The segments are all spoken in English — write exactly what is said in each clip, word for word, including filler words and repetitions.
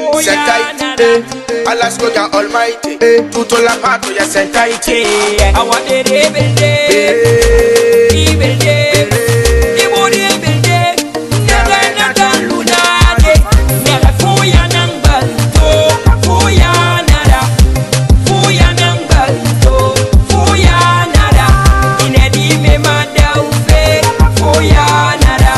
Sentaite, Alasko ya Almighty, tutto la pato ya sentaite. I want the rebel day, rebel day, the body rebel day. Nada nada lunade, nada fuya nambal to, fuya nada, fuya nambal to, fuya nada. Inedi me mada ufe, fuya nada.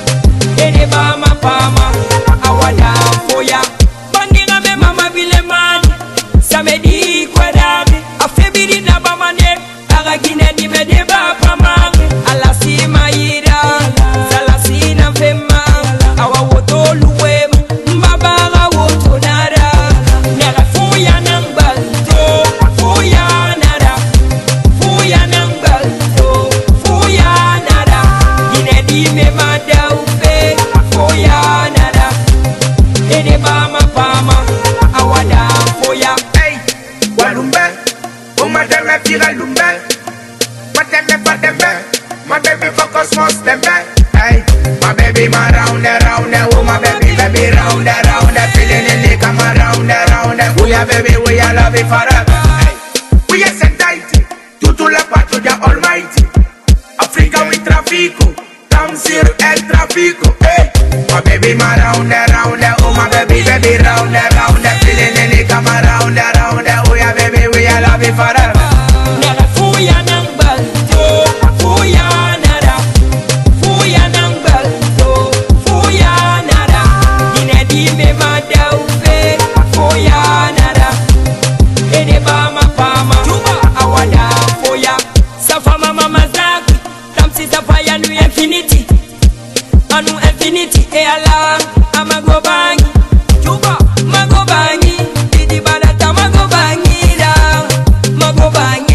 Ene bama pama, awada fuya. Bandinga me mama bile man, samedi kwadabi. Afebiri na bamane, agagine di me de ba pama. Alasi maira, salasi na fema. Awa woto luwema, mbabara woto nada. Nera fuya nambal to, fuya nada. Fuya nambal to, fuya nada. Gine di me mada ufe, fuya nada. Ene bama pama, awada fuya. Hey, Walumbe, oh my damn, fira lumbe. My damn, my damn, my baby for cosmos dembe. Hey, my baby, my round and round and oh my baby, baby round and round and feeling in the come around and round and we are baby, we are love it forever. Hey, we are sentaite, tutto la pato ya Almighty. Africa with trafico, down zero el trafico. Hey, my baby, my round and round and oh my baby, baby round and round and feeling in the come around and round and we are baby, we are love it forever. Nera fuya nambal to, fuya nada. Fuya nambal to, fuya nada. Gine di me mada ufe, fuya nada. Ene bama pama, awada fuya. Safa mama mazaki, tamsi safa ya nu infinity. Anu infinity e ala, amago bangi. Juba, mago bangi, didi badata mago bangi da, mago bangi.